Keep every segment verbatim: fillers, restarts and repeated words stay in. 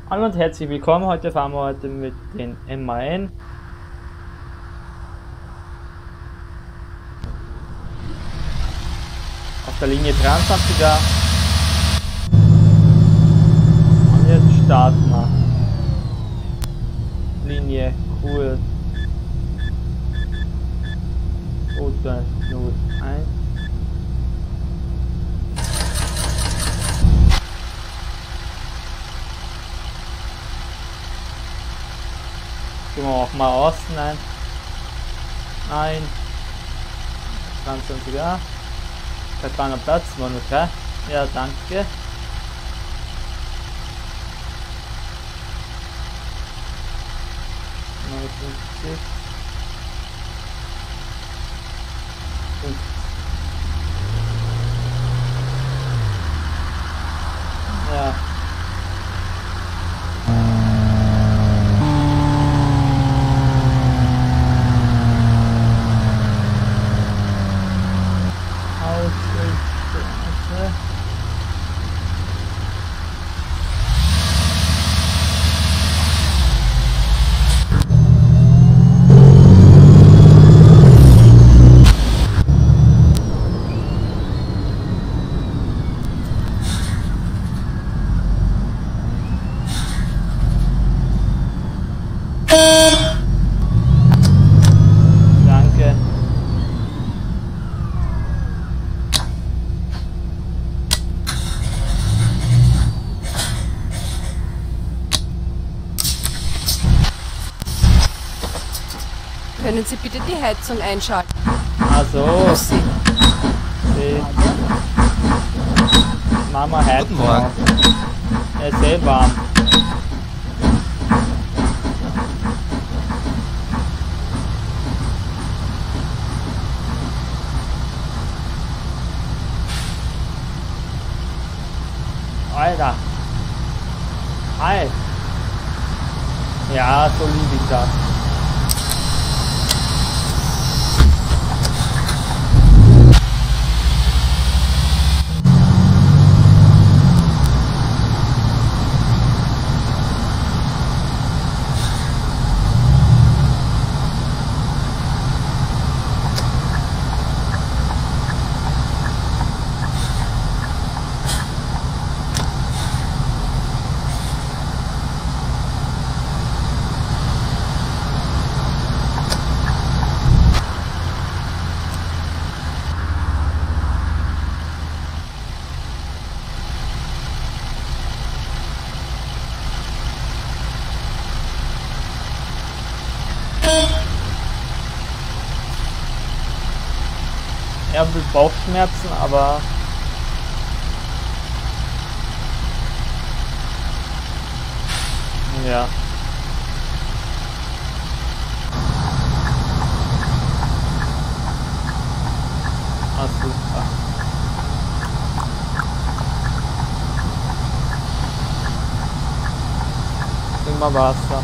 Hallo und herzlich willkommen. Heute fahren wir heute mit den M A N. Auf der Linie dreiundzwanziger. Und jetzt starten wir. Linie Cool. Route null eins. Gehen wir auch mal außen ein. Nein. dreiundzwanziger. Da kann er Platz, war nur drei. Ja, danke. neunundfünfzig. Ja. Danke. Können Sie bitte die Heizung einschalten? Also, Sie. die Mama heizt Guten Morgen. Er ist sehr warm. Alter. Hi. Ja, so lieb ich das. Er will Bauchschmerzen, aber ja. Ah, super. Immer Wasser.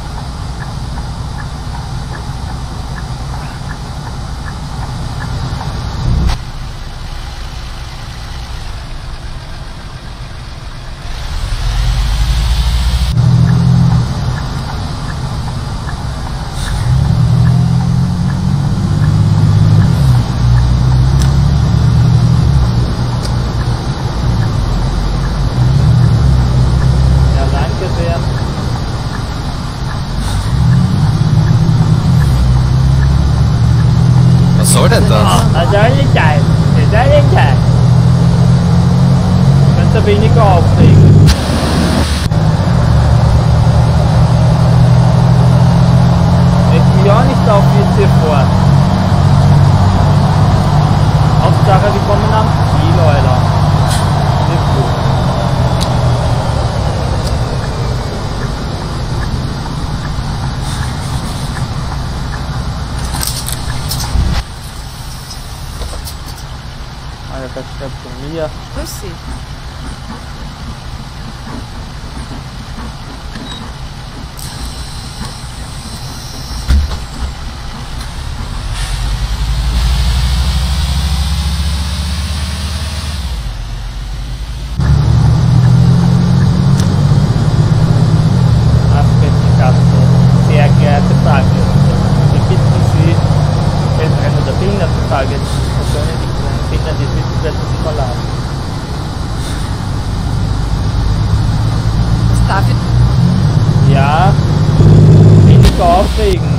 Was soll denn das? Was soll denn das? Was soll denn das? Könnt ihr weniger aufregen? Ich will auch nicht auf wie hier fort. Hauptsache wir kommen am Ziel, Alter. Nicht gut. Das stimmt von mir. Grüß Sie. Dafür. Ja, weniger aufregen.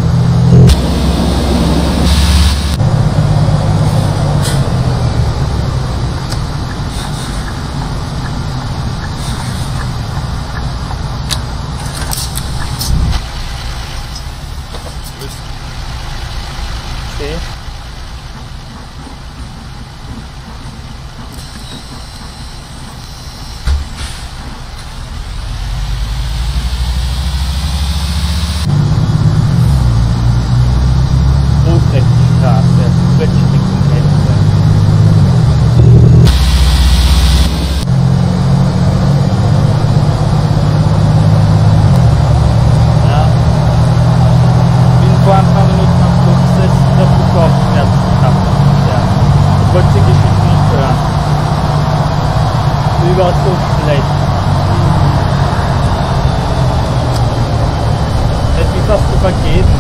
Okay. Straße, Quetschnickengrenze. Ja. Bin vor ein paar Minuten am Flug gesessen, der Flug Kopfschmerzen gehabt. Ja. Ich wollte die Geschichte nicht hören. Überaus so schlecht. Hätte ich fast übergeben.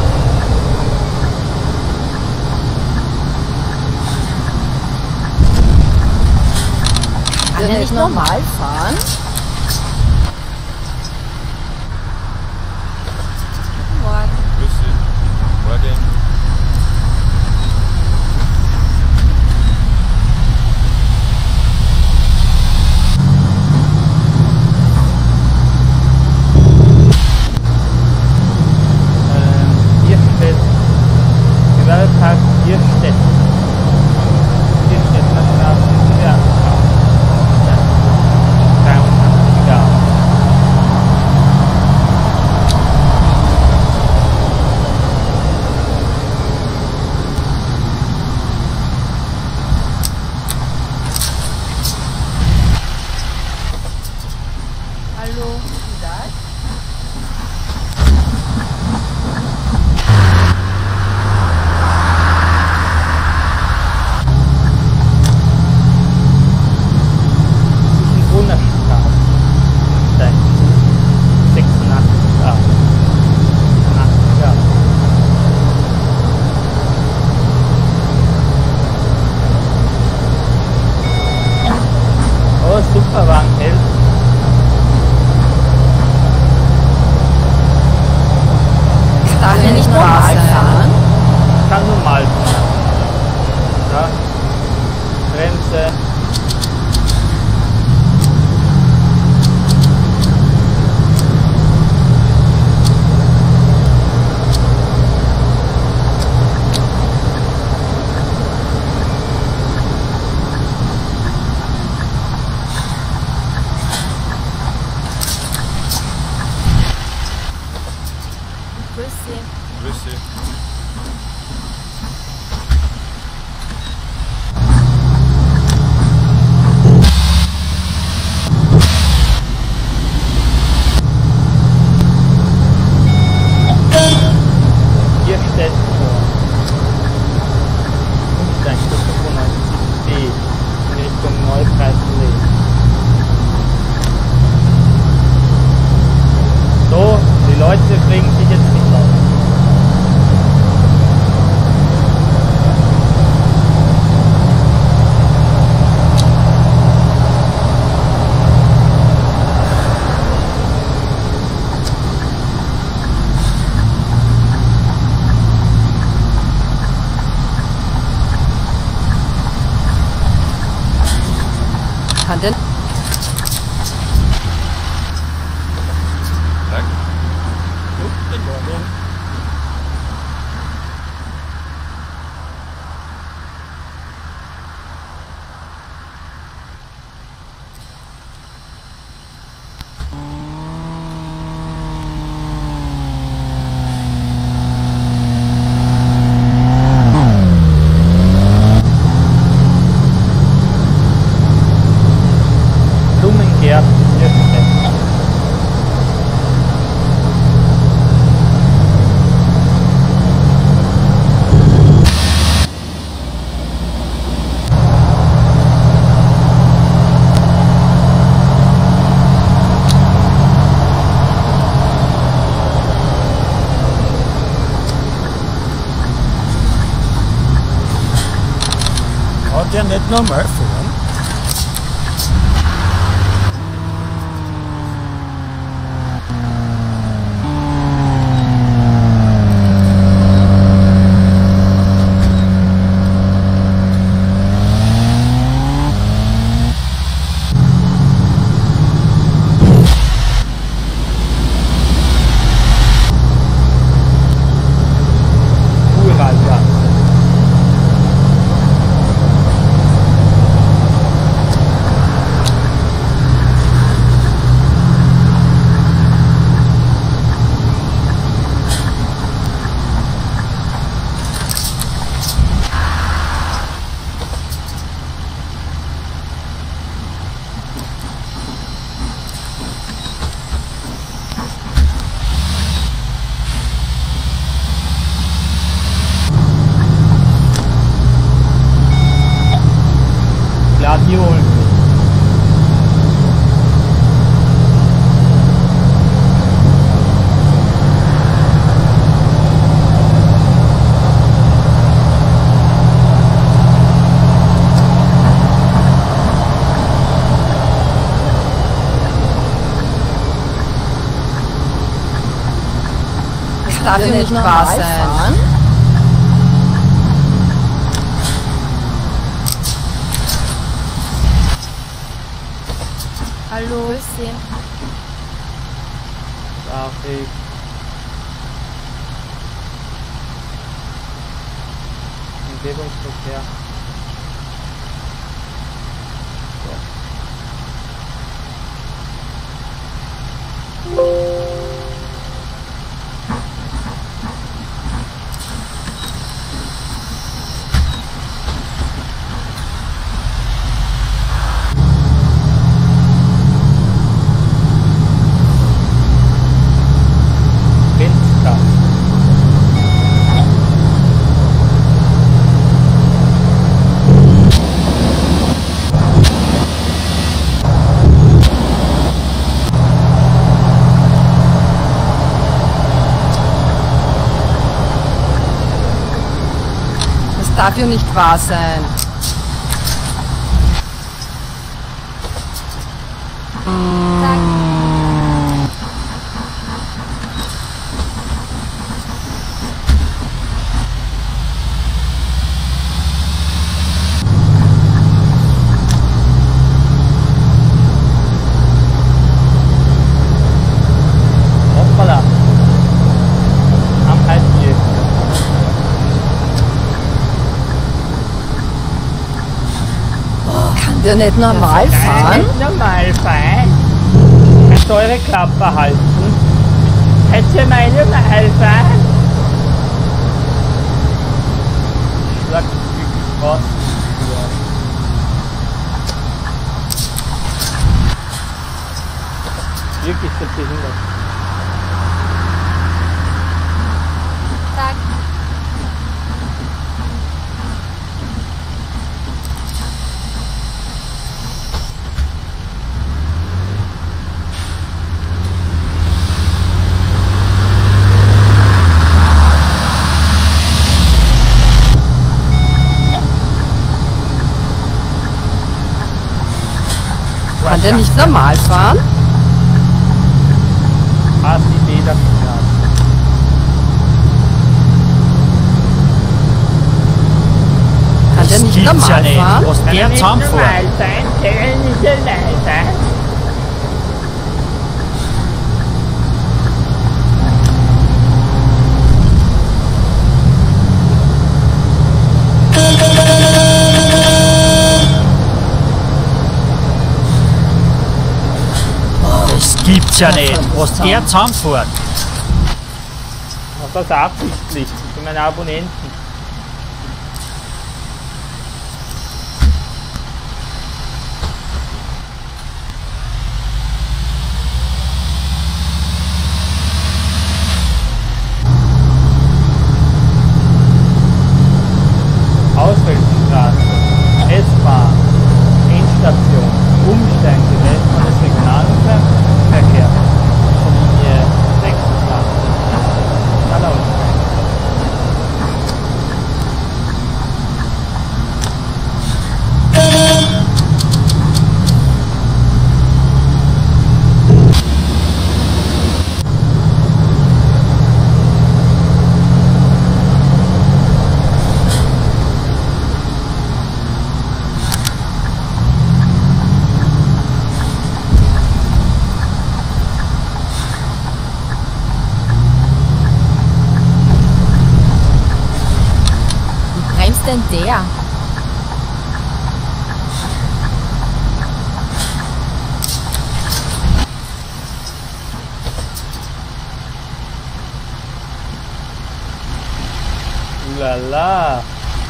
Kann er nicht normal fahren? Morgen. Grüß Sie. Morgen. Ähm, Bierstedt. Gewerbepark Bierstedt. Bierstedt, Straße, ja. Hallo, wie das? Oh, super, war ein Held. Darf er nicht normal fahren? Kann normal fahren. Ja. Bremse. Grüß Sie. Grüß Sie. Bierstedt. Umsteigstufe fünfundneunzig B in Richtung Neukreislee. So, die Leute bringen sich jetzt nicht auf. Kann denn? Danke. Guten Morgen. Blumengärten Bierstedt. Hat der nicht normal fahren? darf ja nicht wahr sein. Hallo. Grüß Sie. Darf ich? Umgebungsverkehr. Das darf ja nicht wahr sein. Hoppala. Am Halsweg. Kann der nicht normal fahren? Nicht normal fahren? Kannst du eure Klappe halten? Kannst du mal normal fahren? Schlag wirklich raus. Wirklich so behindert. Tag. Kann der nicht normal fahren? Hast die Idee dafür gehabt. Kann der nicht normal fahren? Was der zusammenfährt. sein, der nicht allein sein. Das gibt's ja nicht. Was der zusammenfährt. Das ist absichtlich für meine Abonnenten. Ausfälligstraße, S-Bahn, Endstation, Umsteigen, von des Regionalverkehr, von Linie sechsundzwanzig. Schneller aussteigen. Wie bremst denn der? Ulala.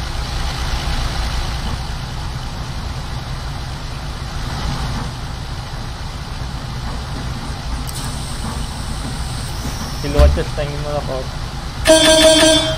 Die Leute steigen immer noch aus.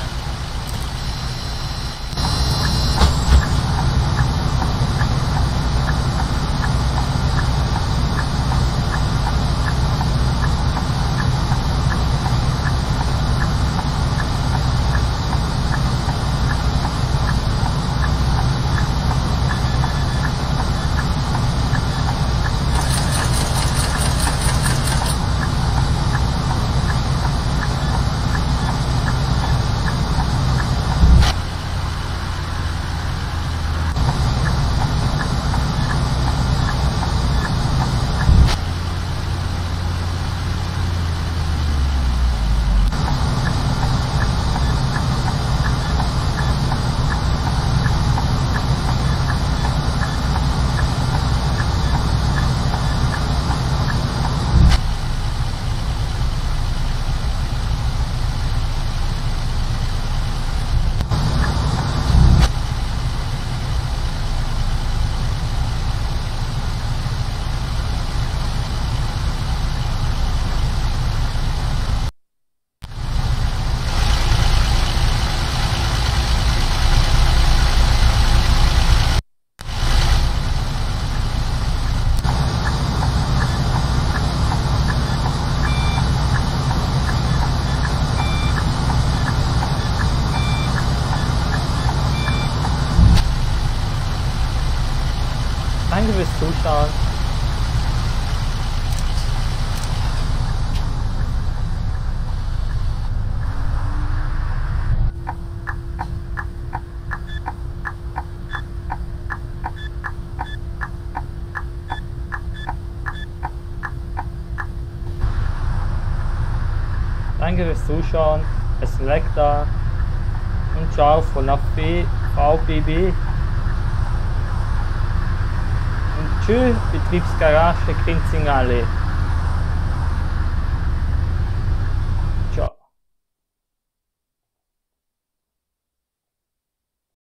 danke fürs Zuschauen. Es leckt da. Und ciao von der V B B. Und tschüss, Betriebsgarage Kinzingallee.